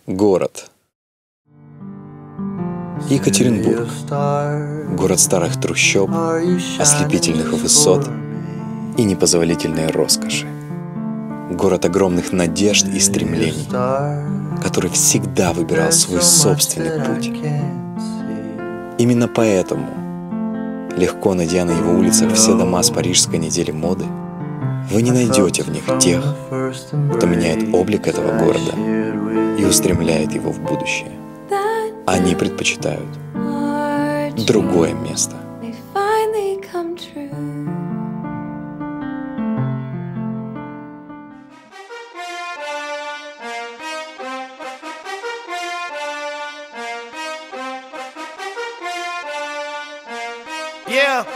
Город. Екатеринбург. Город старых трущоб, ослепительных высот и непозволительной роскоши. Город огромных надежд и стремлений, который всегда выбирал свой собственный путь. Именно поэтому, легко найдя на его улицах все дома с парижской недели моды, вы не найдете в них тех, кто меняет облик этого города и устремляет его в будущее. Они предпочитают другое место. Yeah.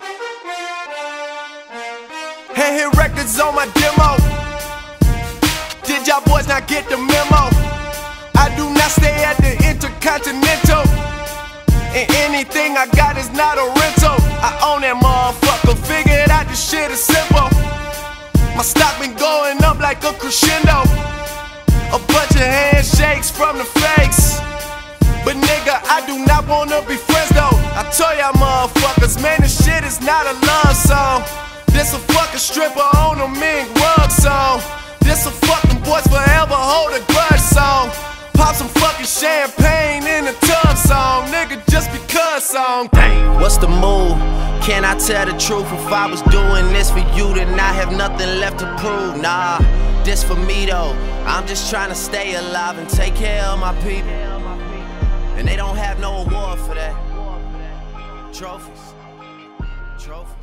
Hey, hit records on my demo. Did y'all boys not get the memo? I do not stay at the Intercontinental, and anything I got is not a rental. I own that motherfucker, figured out this shit is simple. My stock been going up like a crescendo. A bunch of handshakes from the fakes, but nigga, I do not wanna be friends though. I told y'all motherfuckers, man, this shit is not a love song. This a fucking stripper on a mink rug song. This a fucking boys forever hold a grudge song. Pop some fucking champagne in a tub song, nigga, just because song. Dang, what's the move? Can I tell the truth? If I was doing this for you, then I have nothing left to prove. Nah, this for me though. I'm just trying to stay alive and take care of my people, and they don't have no award for that. Trophies.